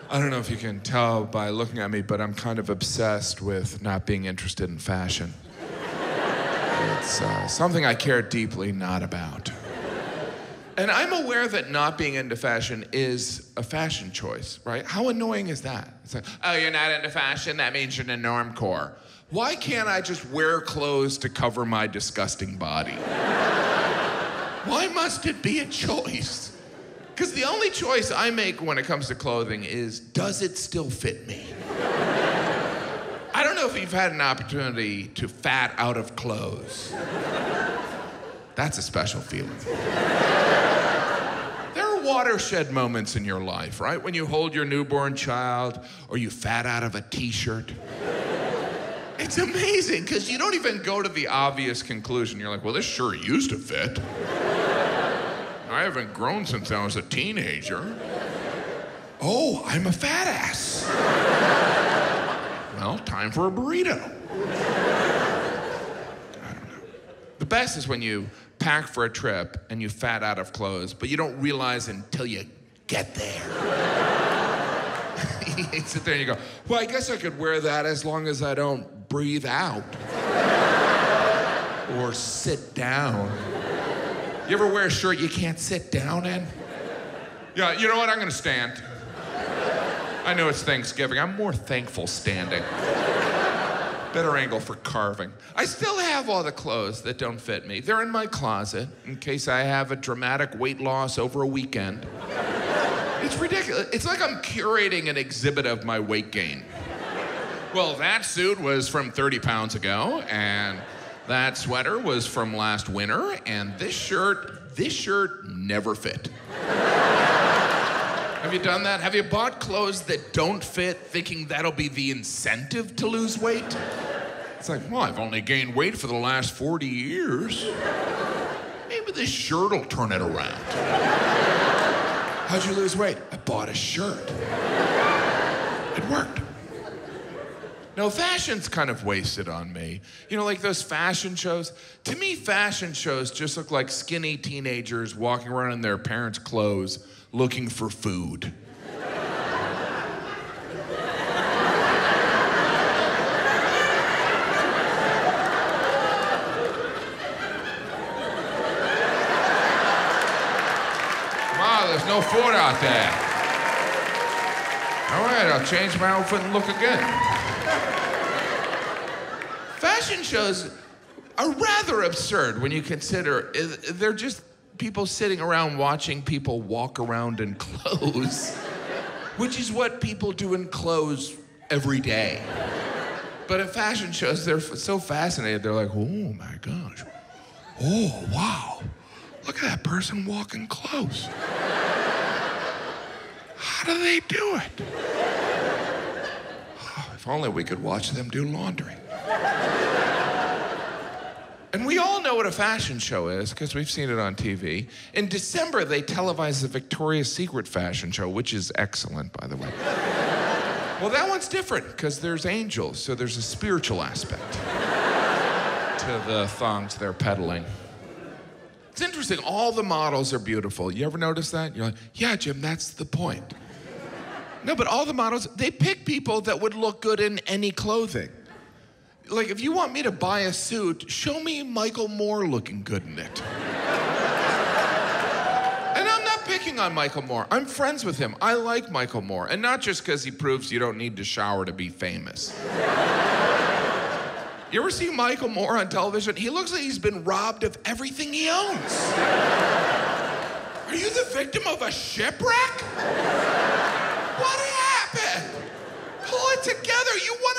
I don't know if you can tell by looking at me, but I'm kind of obsessed with not being interested in fashion. It's something I care deeply not about. And I'm aware that not being into fashion is a fashion choice, right? How annoying is that? It's like, oh, you're not into fashion? That means you're in a normcore. Why can't I just wear clothes to cover my disgusting body? Why must it be a choice? Because the only choice I make when it comes to clothing is, does it still fit me? I don't know if you've had an opportunity to fat out of clothes. That's a special feeling. There are watershed moments in your life, right? When you hold your newborn child or you fat out of a t-shirt. It's amazing, because you don't even go to the obvious conclusion. You're like, well, this sure used to fit. I haven't grown since I was a teenager. Oh, I'm a fat ass. Well, time for a burrito. I don't know. The best is when you pack for a trip and you fat out of clothes, but you don't realize until you get there. You sit there and you go, well, I guess I could wear that as long as I don't breathe out. Or sit down. You ever wear a shirt you can't sit down in? Yeah, you know what? I'm gonna stand. I know it's Thanksgiving. I'm more thankful standing. Better angle for carving. I still have all the clothes that don't fit me. They're in my closet in case I have a dramatic weight loss over a weekend. It's ridiculous. It's like I'm curating an exhibit of my weight gain. Well, that suit was from 30 pounds ago, and that sweater was from last winter, and this shirt never fit. Have you done that? Have you bought clothes that don't fit thinking that'll be the incentive to lose weight? It's like, well, I've only gained weight for the last 40 years. Maybe this shirt will turn it around. How'd you lose weight? I bought a shirt. It worked. No, fashion's kind of wasted on me. You know, like those fashion shows. To me, fashion shows just look like skinny teenagers walking around in their parents' clothes looking for food. Wow, there's no food out there. All right, I'll change my outfit and look again. Fashion shows are rather absurd when you consider they're just people sitting around watching people walk around in clothes, which is what people do in clothes every day. But at fashion shows, they're so fascinated. They're like, oh my gosh. Oh, wow. Look at that person walking close. How do they do it? Oh, if only we could watch them do laundry. And we all know what a fashion show is because we've seen it on TV. In December, they televised the Victoria's Secret fashion show, which is excellent, by the way. Well, that one's different because there's angels, so there's a spiritual aspect to the thongs they're peddling. It's interesting, all the models are beautiful. You ever notice that? You're like, yeah, Jim, that's the point. No, but all the models, they pick people that would look good in any clothing. Like, if you want me to buy a suit, show me Michael Moore looking good in it. And I'm not picking on Michael Moore. I'm friends with him. I like Michael Moore. And not just because he proves you don't need to shower to be famous. You ever see Michael Moore on television? He looks like he's been robbed of everything he owns. Are you the victim of a shipwreck? What happened? Pull it together. You won